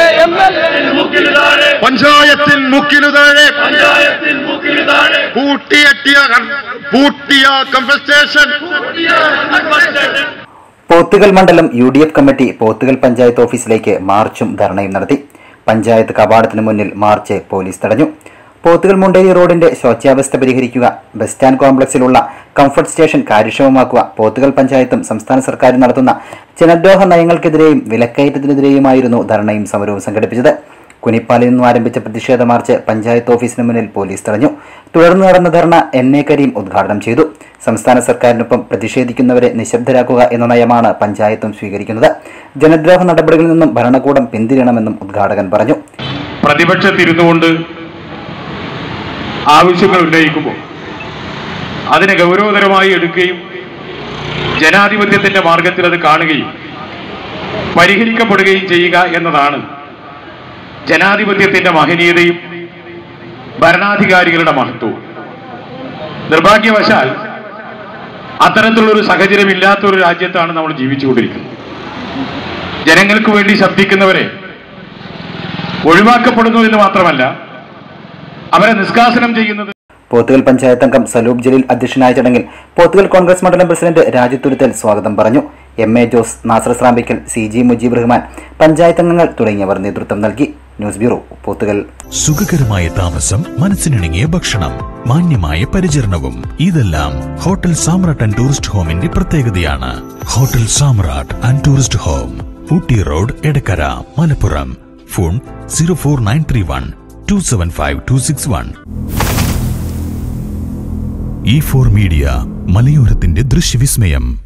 പഞ്ചായത്തിൻ മുക്കിനു താഴെ പൂട്ടിയ കമ്പൻസേഷൻ. പോത്തുകൽ മണ്ഡലം UDF കമ്മിറ്റി പോത്തുകൽ പഞ്ചായത്ത് ഓഫീസിലേക്ക് മാർച്ചും ധർണയും നടത്തി. പഞ്ചായത്ത് കവാടത്തിന് മുന്നിൽ മാർച്ച് പോലീസ് തടഞ്ഞു. പോത്തുകൽ മുണ്ടേരി റോഡിന്റെ ശോച്യാവസ്ഥ പരിഹരിക്കുക, ബസ് സ്റ്റാൻഡ് കോംപ്ലക്സിലുള്ള കംഫർട്ട് സ്റ്റേഷൻ കാര്യക്ഷമമാക്കുക, പോത്തുകൽ പഞ്ചായത്തും സംസ്ഥാന സർക്കാരും നടത്തുന്ന ജനദ്രോഹ നയങ്ങൾക്കെതിരെയും വിലക്കയറ്റത്തിനെതിരെയുമായിരുന്നു ധർണയും സമരവും സംഘടിപ്പിച്ചത്. കുനിപ്പാലിൽ നിന്നും ആരംഭിച്ച പ്രതിഷേധ മാർച്ച് പഞ്ചായത്ത് ഓഫീസിന് മുന്നിൽ പോലീസ് തടഞ്ഞു. തുടർന്ന് നടന്ന ധർണ NA കരീം ഉദ്ഘാടനം ചെയ്തു. സംസ്ഥാന സർക്കാരിനൊപ്പം പ്രതിഷേധിക്കുന്നവരെ നിശബ്ദരാക്കുക എന്ന നയമാണ് പഞ്ചായത്തും സ്വീകരിക്കുന്നത്. ജനദ്രോഹ നടപടികളിൽ നിന്നും ഭരണകൂടം പിന്തിരിയണമെന്നും ഉദ്ഘാടകൻ പറഞ്ഞു. പ്രതിപക്ഷത്തിരുന്നുകൊണ്ട് ആവശ്യങ്ങൾ ഉന്നയിക്കുമ്പോൾ അതിനെ ഗൗരവതരമായി എടുക്കുകയും ജനാധിപത്യത്തിന്റെ മാർഗത്തിൽ അത് കാണുകയും പരിഹരിക്കപ്പെടുകയും ചെയ്യുക എന്നതാണ് ജനാധിപത്യത്തിന്റെ മഹനീയതയും ഭരണാധികാരികളുടെ മഹത്വവും. നിർഭാഗ്യവശാൽ അത്തരത്തിലുള്ളൊരു സാഹചര്യമില്ലാത്തൊരു രാജ്യത്താണ് നമ്മൾ ജീവിച്ചുകൊണ്ടിരിക്കുന്നത്. ജനങ്ങൾക്ക് വേണ്ടി ശബ്ദിക്കുന്നവരെ ഒഴിവാക്കപ്പെടുന്നു എന്ന് മാത്രമല്ല, അവരെ നിഷ്കാസനം ചെയ്യുന്നത്. പോത്തുകൽ പഞ്ചായത്ത് അംഗം സലൂബ് ജലീൽ അധ്യക്ഷനായ ചടങ്ങിൽ പോത്തുകൽ കോൺഗ്രസ് മണ്ഡലം പ്രസിഡന്റ് രാജിത്തുരുത്തൽ സ്വാഗതം പറഞ്ഞു. MA ജോസ്, നാസർ സ്രാമ്പിക്കൽ, CG മുജീബ് റഹ്മാൻ, പഞ്ചായത്ത് അംഗങ്ങൾ തുടങ്ങിയവർ നേതൃത്വം നൽകി. News bureau, Pothukal. സുഖകരമായ താമസം, മനസ്സിനിണങ്ങിയ ഭക്ഷണം, മാന്യമായ പരിചരണവും ഇതെല്ലാം ഹോട്ടൽ സാമ്രാട്ട് ആൻഡ് ടൂറിസ്റ്റ് ഹോമിന്റെ പ്രത്യേകതയാണ്. Hotel Samrat and tourist home, Ooty road, Edakkara, Malappuram. Phone 04931 275 261. E4 media, മലയോരത്തിന്റെ ദൃശ്യവിസ്മയം.